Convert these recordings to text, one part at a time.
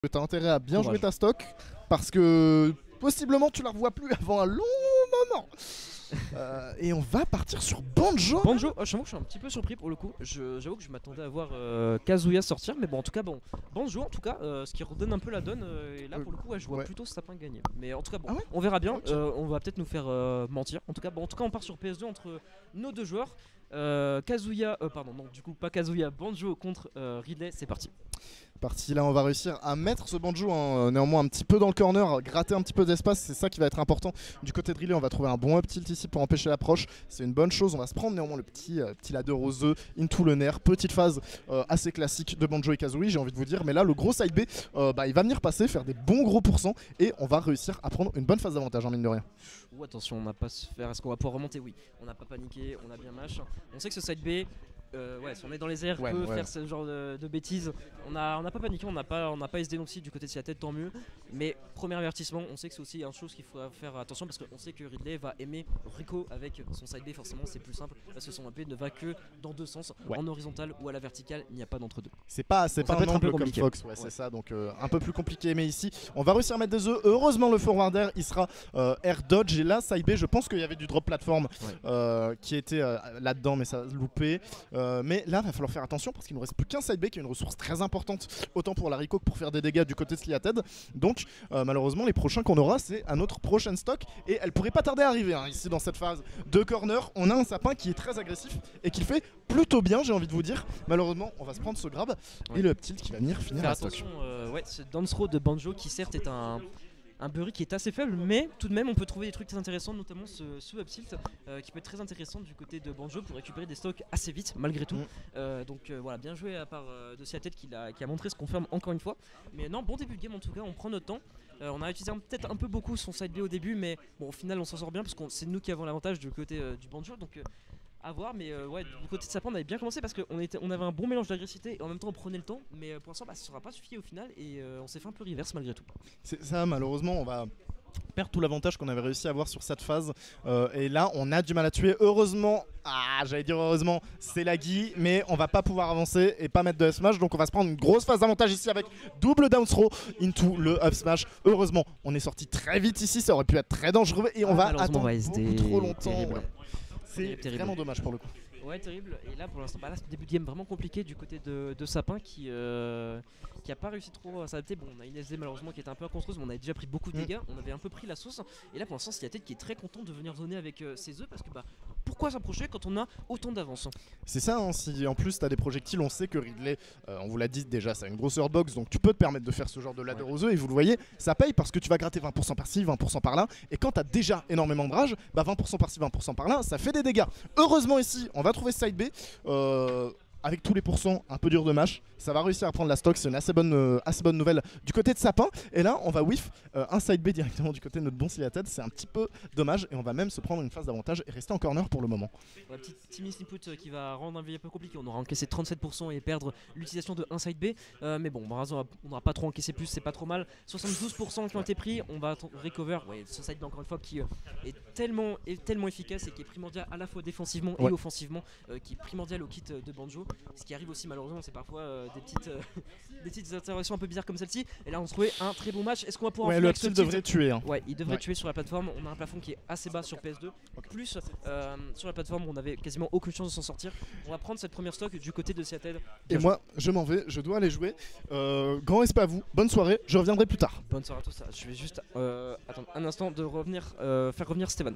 T'as intérêt à bien jouer Courage. ta stock parce que possiblement tu la revois plus avant un long moment. Et on va partir sur Banjo. Banjo, j'avoue que je suis un petit peu surpris pour le coup. J'avoue que je m'attendais à voir Kazuya sortir, mais bon, en tout cas, Banjo, en tout cas, ce qui redonne un peu la donne. Et là, pour le coup, ouais, je vois Ouais. plutôt Sapin gagner. Mais en tout cas, bon, Ah ouais, on verra bien. ok. On va peut-être nous faire mentir. En tout cas, on part sur PS2 entre nos deux joueurs. Kazuya, pardon, non, du coup, pas Kazuya, Banjo contre Ridley. C'est parti. Parti là, on va réussir à mettre ce Banjo néanmoins un petit peu dans le corner, gratter un petit peu d'espace, c'est ça qui va être important. Du côté de Ridley, on va trouver un bon up tilt ici pour empêcher l'approche, c'est une bonne chose. On va se prendre néanmoins le petit ladder aux œufs into le nerf, petite phase assez classique de Banjo et Kazooie, j'ai envie de vous dire. Mais là, le gros side B, il va venir passer, faire des bons gros pourcents et on va réussir à prendre une bonne phase d'avantage en mine de rien. Ouh, attention, on n'a pas se faire. Est-ce qu'on va pouvoir remonter? Oui, on n'a pas paniqué, on a bien mash. On sait que ce side B, ouais, si on est dans les airs, peut faire ce genre de bêtises. On n'a pas paniqué, on n'a pas SD donc si du côté de sa tête, tant mieux. Mais premier avertissement, on sait que c'est aussi une chose qu'il faut faire attention parce qu'on sait que Ridley va aimer Rico avec son side B. Forcément, c'est plus simple parce que son AP ne va que dans deux sens, en horizontal ou à la verticale. Il n'y a pas d'entre deux. C'est pas un angle comme Fox, c'est ça, donc un peu plus compliqué. Mais ici, on va réussir à mettre des œufs. Heureusement, le forward air, il sera air dodge. Et là, side B, je pense qu'il y avait du drop platform qui était là-dedans, mais ça a loupé. Mais là, il va falloir faire attention parce qu'il ne reste plus qu'un side B qui est une ressource très importante, autant pour la Rico que pour faire des dégâts du côté de Sliated. Donc, malheureusement, les prochains qu'on aura, c'est à notre prochaine stock. Et elle pourrait pas tarder à arriver ici dans cette phase de corner. On a un sapin qui est très agressif et qui le fait plutôt bien, j'ai envie de vous dire. Malheureusement, on va se prendre ce grab et le up tilt qui va venir finir la stock. Attention, ouais, ce dance throw de Banjo qui certes est un burry qui est assez faible, mais tout de même on peut trouver des trucs très intéressants, notamment ce up tilt qui peut être très intéressant du côté de Banjo pour récupérer des stocks assez vite malgré tout. Donc voilà, bien joué à part de Seattle qui a montré ce qu'on confirme encore une fois. Mais non, bon début de game en tout cas, on prend notre temps. On a utilisé peut-être un peu beaucoup son side B au début, mais bon au final on s'en sort bien parce que c'est nous qui avons l'avantage du côté du Banjo. Donc à voir, mais ouais, du côté de Sapin on avait bien commencé parce qu'on avait un bon mélange d'agressivité et en même temps on prenait le temps, mais pour l'instant ça ne sera pas suffi au final et on s'est fait un peu reverse malgré tout. C'est ça, malheureusement, on va perdre tout l'avantage qu'on avait réussi à avoir sur cette phase. Et là, on a du mal à tuer. Heureusement, j'allais dire heureusement, c'est laggy, mais on va pas pouvoir avancer et pas mettre de up smash. Donc on va se prendre une grosse phase d'avantage ici avec double down throw into le up smash. Heureusement, on est sorti très vite ici, ça aurait pu être très dangereux et on va attendre beaucoup trop longtemps. Ouais. C'est vraiment dommage pour le coup. Ouais, terrible. Et là, pour l'instant, là, c'est début de game vraiment compliqué du côté de Sapin qui a pas réussi trop à s'adapter. Bon, on a une SD malheureusement qui était un peu inconstruite, mais on avait déjà pris beaucoup de dégâts. On avait un peu pris la sauce. Et là, pour l'instant, c'est la tête qui est très content de venir zoner avec ses œufs parce que pourquoi s'approcher quand on a autant d'avance? C'est ça, hein, si en plus tu as des projectiles, on sait que Ridley, on vous l'a dit déjà, ça a une grosse box, donc tu peux te permettre de faire ce genre de ladder aux œufs. Et vous le voyez, ça paye parce que tu vas gratter 20% par-ci, 20% par-là. Et quand tu as déjà énormément de rage, 20% par-ci, 20% par-là, ça fait des dégâts. Heureusement ici, on va trouver side B. Avec tous les pourcents un peu dur de match, ça va réussir à prendre la stock, c'est une assez bonne nouvelle du côté de Sapin. Et là on va whiff un side B directement du côté de notre bon Sliated, c'est un petit peu dommage et on va même se prendre une phase d'avantage et rester en corner pour le moment. Ouais, petit team input qui va rendre un peu compliqué, on aura encaissé 37% et perdre l'utilisation de un side B. Mais bon, on n'aura pas trop encaissé plus, c'est pas trop mal. 72% qui ont été pris, on va recover. Ouais, ce side B encore une fois qui est tellement efficace et qui est primordial à la fois défensivement et offensivement, qui est primordial au kit de Banjo. Ce qui arrive aussi malheureusement, c'est parfois des petites interactions un peu bizarres comme celle-ci. Et là on se trouvait un très bon match. Est-ce qu'on va pouvoir le style devrait tuer hein. Ouais, il devrait tuer sur la plateforme. On a un plafond qui est assez bas sur PS2. Plus sur la plateforme on avait quasiment aucune chance de s'en sortir. On va prendre cette première stock du côté de Seattle. Et moi je m'en vais, je dois aller jouer. Grand respect à vous, bonne soirée, je reviendrai plus tard. Bonne soirée à tous. Je vais juste attendre un instant de faire revenir Steven.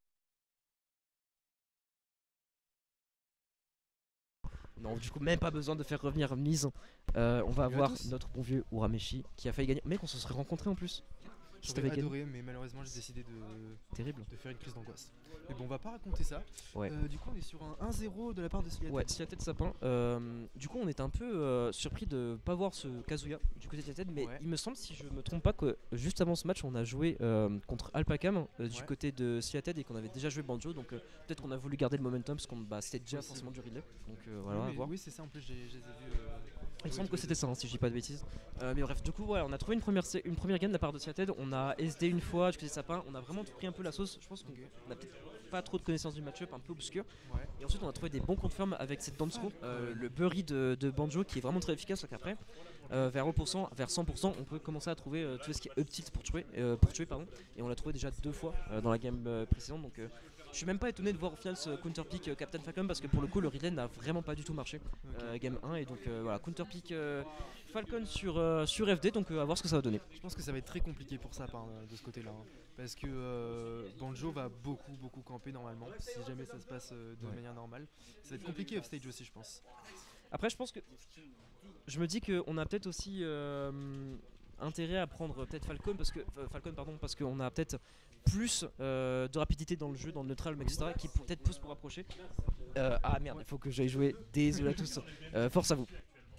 Non, du coup, même pas besoin de faire revenir Mise. On va avoir notre bon vieux Urameshi qui a failli gagner. Mec, on se serait rencontrés en plus. J'aurais adoré, mais malheureusement j'ai décidé de faire une crise d'angoisse. Mais bon, on va pas raconter ça. Ouais. Du coup, on est sur un 1-0 de la part de Sliated. Ouais, Sliated Sapin. Du coup, on était un peu surpris de pas voir ce Kazuya du côté de Sliated, mais il me semble, si je me trompe pas, que juste avant ce match, on a joué contre Alpacam du côté de Sliated et qu'on avait déjà joué Banjo. Donc peut-être qu'on a voulu garder le momentum parce qu'on c'était déjà forcément du relais. Donc voilà, à voir. Oui, c'est ça. En plus, je les ai vus Il me semble que c'était ça, hein, si je dis pas de bêtises. Mais bref, du coup, ouais, on a trouvé une première game de la part de Seattle. On a SD une fois, du côté de Sapin. On a vraiment pris un peu la sauce. Je pense qu'on a peut-être pas trop de connaissances du match-up, un peu obscur. Ouais. Et ensuite, on a trouvé des bons confirmes avec cette dance throw, le Burry de Banjo qui est vraiment très efficace. Donc après, vers 100%, on peut commencer à trouver tout ce qui est up tilt pour tuer. Et on l'a trouvé déjà 2 fois dans la game précédente. Donc je suis même pas étonné de voir au final ce counter pick Captain Falcon parce que pour le coup, le relay n'a vraiment pas du tout marché game 1. Et donc voilà, counter pick Falcon sur FD. Donc à voir ce que ça va donner. Je pense que ça va être très compliqué pour ça de ce côté-là. Hein, parce que Banjo va beaucoup camper normalement. Si jamais ça se passe de manière normale. Ça va être compliqué offstage aussi, je pense. Après, je pense que. Je me dis qu'on a peut-être aussi intérêt à prendre peut-être Falcon parce qu'on a peut-être plus de rapidité dans le jeu, dans le neutral, etc. qui peut-être pousse pour approcher. Ah merde, il faut que j'aille jouer. Désolé à tous. Force à vous.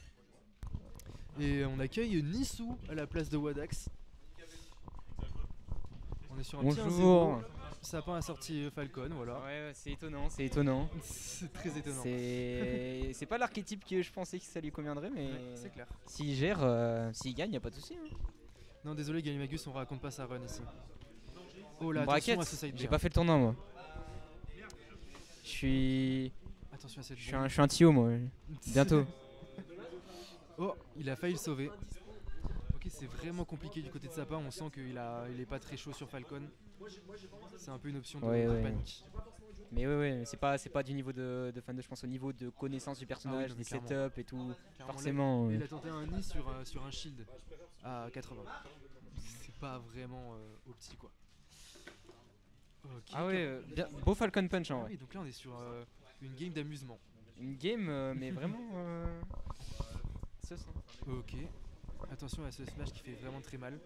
Et on accueille Nissou à la place de Wadax. On est sur un petit 1-0. Sapin a sorti Falcon, voilà. Ouais, c'est étonnant, c'est étonnant. C'est très étonnant. C'est pas l'archétype que je pensais que ça lui conviendrait, mais c'est clair. S'il gère, s'il gagne, y a pas de souci. Hein. Non, désolé, Galimagus, on raconte pas sa run ici. Oh là, braquette, j'ai pas fait le tournoi moi. Je suis. Attention à cette Je suis un Tio moi. Bientôt. Oh, il a failli le sauver. Ok, c'est vraiment compliqué du côté de Sapin. On sent qu'il est pas très chaud sur Falcon. C'est un peu une option de panique. Mais ouais, c'est pas du niveau de fan de, je pense au niveau de connaissance du personnage, des setups et tout. Clairement, forcément. Il a tenté un nid sur un shield à 80. C'est pas vraiment opti quoi. Okay, ah ouais, bien, beau Falcon Punch en vrai. Oui, donc là on est sur une game d'amusement. Une game mais vraiment sauce, hein. Ok. Attention à ce smash qui fait vraiment très mal.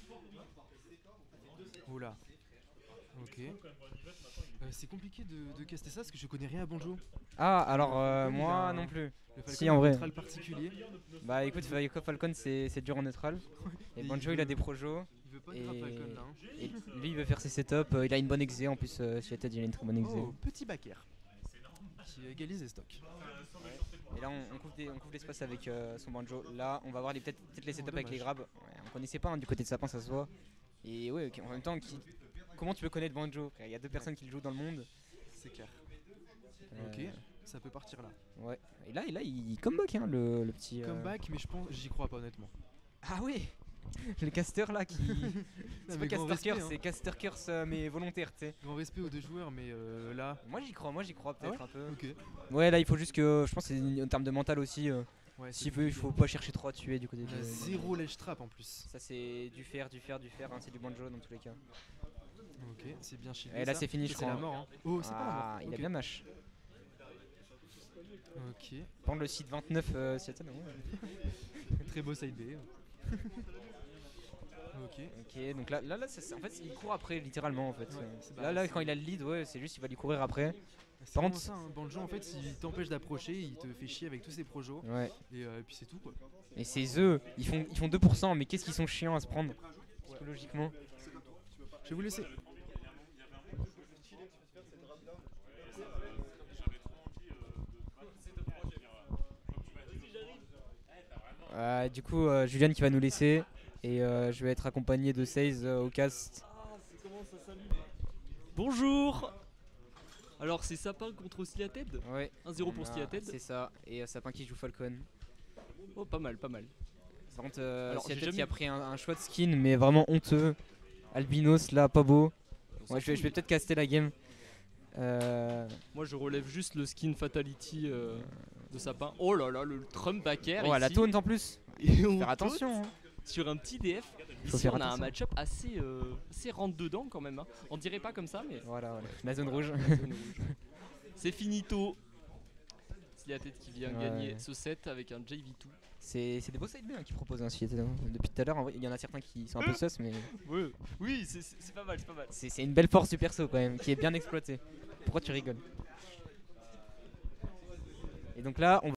Oula. Ok. C'est compliqué de caster ça parce que je connais rien à Banjo. Ah alors moi non plus. Le Falcon si en vrai. Neutral particulier. Bah écoute, Falcon c'est dur en neutral. Et Banjo il a des projos. Il veut pas de Falcon là. Hein. Et lui il veut faire ses setups. Il a une bonne exé en plus. Seattle il a une très bonne exé. Oh, petit backer qui égalise les stocks. Et là on couvre l'espace avec son Banjo. Là on va voir peut-être les setups avec les grabs. Ouais, on connaissait pas hein, du côté de Sapin, ça se voit. Et ouais, okay, en même temps, comment tu peux connaître Banjo? Il y a 2 personnes qui le jouent dans le monde. C'est clair. Ok, ça peut partir là. Ouais. Et là il comeback hein, le petit. Comeback, mais j'y crois pas honnêtement. Ah oui. Le caster là qui. C'est pas caster curse, c'est caster curse mais volontaire, tu sais. Grand respect aux 2 joueurs, mais là. Moi j'y crois peut-être un peu. Okay. Ouais, là il faut juste que. Je pense que c'est en termes de mental aussi. Ouais, s'il veut, il faut pas chercher trop à tuer du côté de. Zéro ledge trap en plus. Ça c'est du fer, hein, c'est du Banjo dans tous les cas. Ok, c'est bien shieldé. Et là c'est fini, je crois. C'est la mort. Hein. Oh, c'est pas la mort. Il a bien mash. Ok. Prendre le site 29 Seattle. Très beau side B. Ok, donc là en fait il court après littéralement en fait. Ouais, là quand il a le lead, ouais, c'est juste il va lui courir après. C'est vraiment ça, hein. Banjo en fait il t'empêche d'approcher, il te fait chier avec tous ses projos. Ouais. Et puis c'est tout quoi. Et ces œufs, ils font 2%, mais qu'est-ce qu'ils sont chiants à se prendre psychologiquement. Je vais vous laisser. Du coup Julian qui va nous laisser. Et je vais être accompagné de Seize au cast. Bonjour. Alors c'est Sapin contre Seattle. Ouais. 1-0 pour Seattle. C'est ça. Et Sapin qui joue Falcon. Oh pas mal. Par contre Seattle qui a pris un choix de skin mais vraiment honteux. Albinos là pas beau. Ouais, je vais peut-être caster la game. Moi je relève juste le skin Fatality de Sapin. Oh là là, le Trump backer. Oh, la taunt en plus. Faut faire attention. Hein. Sur un petit DF. Ici on a un match-up assez rentre dedans quand même. Hein. On dirait pas comme ça, mais. Voilà. La zone rouge. C'est finito. Seattle qui vient gagner ce set avec un JV2. C'est des beaux side B hein, qui proposent un Seattle. Depuis tout à l'heure, en vrai, il y en a certains qui sont un peu sus, mais. Oui, c'est pas mal, C'est une belle force du perso quand même, qui est bien exploitée. Pourquoi tu rigoles? Et donc là, on